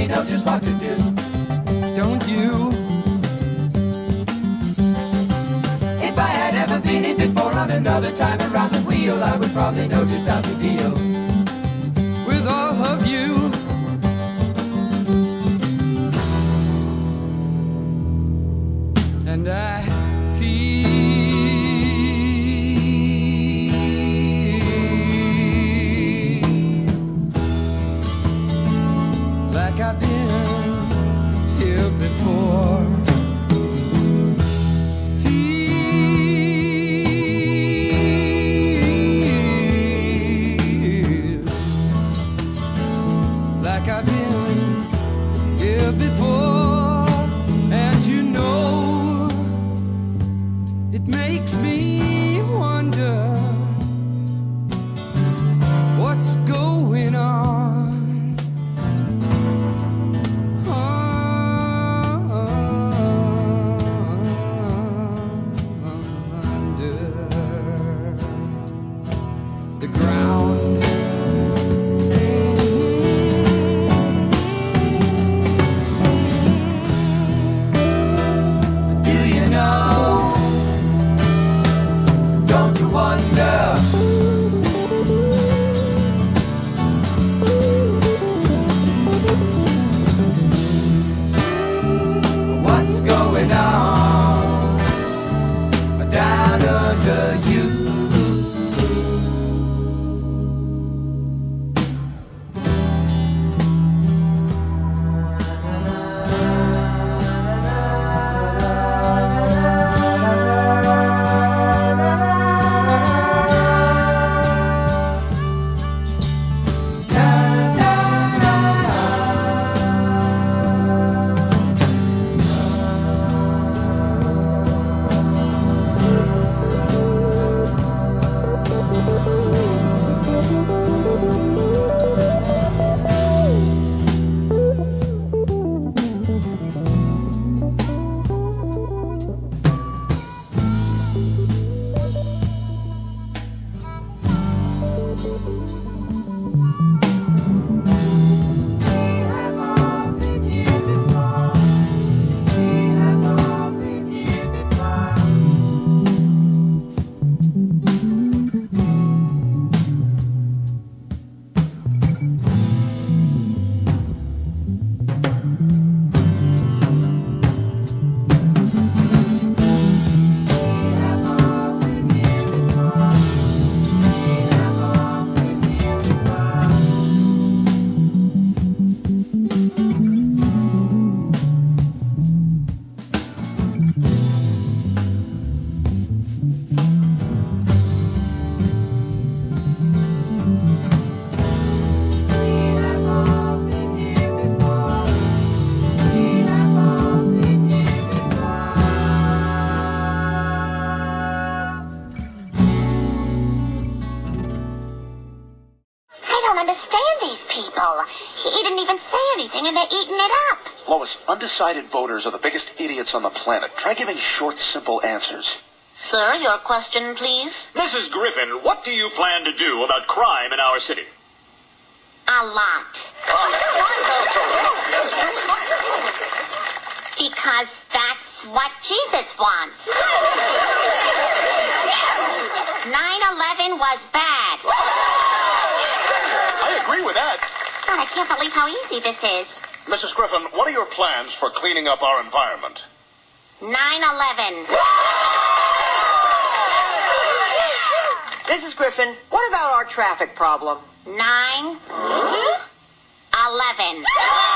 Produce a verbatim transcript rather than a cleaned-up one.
know just what to do. Don't you? If I had ever been in before on another time around the wheel, I would probably know just how to deal with all of you. And I feel like I've been here before. Feel like I've been here before. And you know, it makes me wonder what's going on. The ground. Do you know? Don't you wonder? What's going on down under you? Understand these people. He didn't even say anything and they're eating it up. Lois, undecided voters are the biggest idiots on the planet. Try giving short, simple answers. Sir, your question, please? Missus Griffin, what do you plan to do about crime in our city? A lot. Because that's what Jesus wants. nine eleven was bad. I agree with that. God, I can't believe how easy this is. Missus Griffin, what are your plans for cleaning up our environment? nine eleven. Missus Griffin, what about our traffic problem? nine eleven.